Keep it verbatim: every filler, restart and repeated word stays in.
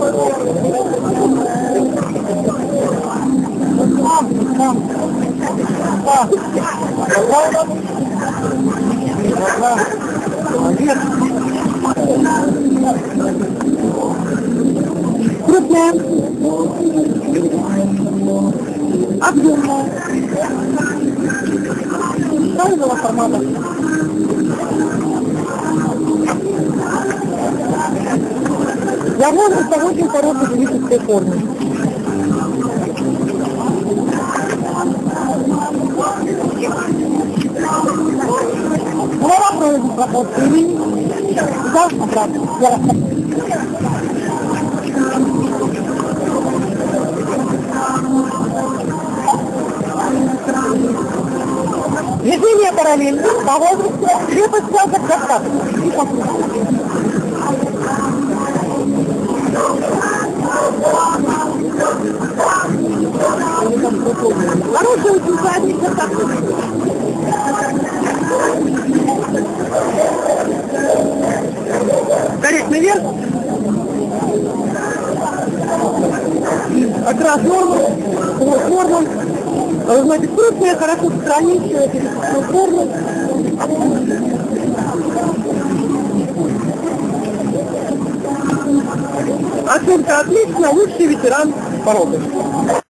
Крупная, объемная, правильного формата. Является очень хорошей физической формы. Голова проводит работу и да, обратно. Я вас движение параллельно, по возрасту, крепость связок достаточно. Хороший очень задний достаточно. Корректный вверх. Окрас нормы, вот норма. Значит, крупная, хорошо сохранившая физическую форму. Оценка отлично, лучший ветеран породы.